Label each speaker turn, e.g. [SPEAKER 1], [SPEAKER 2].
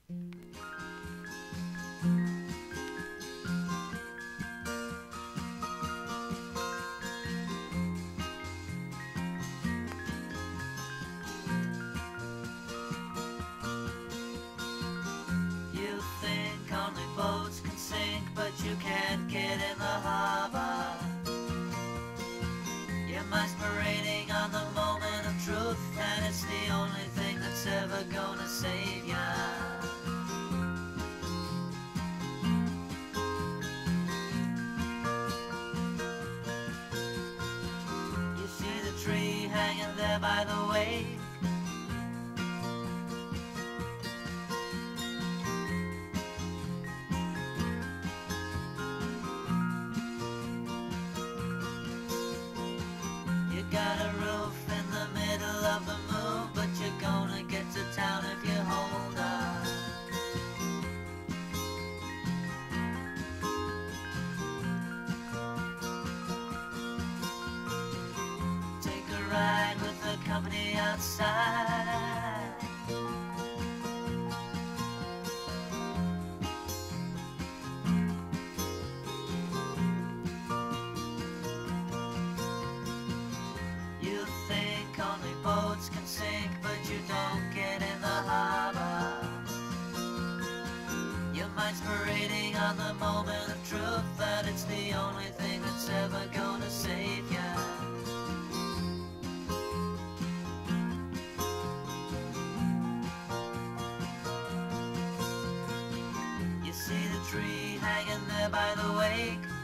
[SPEAKER 1] You think only boats can sink, but you can't get in the harbor. Your mind's parading on the moment of truth, and it's the only thing that's ever gonna save ya. You see the tree hanging there by the wake. Got a roof in the middle of the moon, but you're gonna get to town if you hold on. Take a ride with the company outside. Only boats can sink, but you don't get in the harbor. Your mind's parading on the moment of truth, that it's the only thing that's ever gonna save ya. You see the tree hanging there by the wake.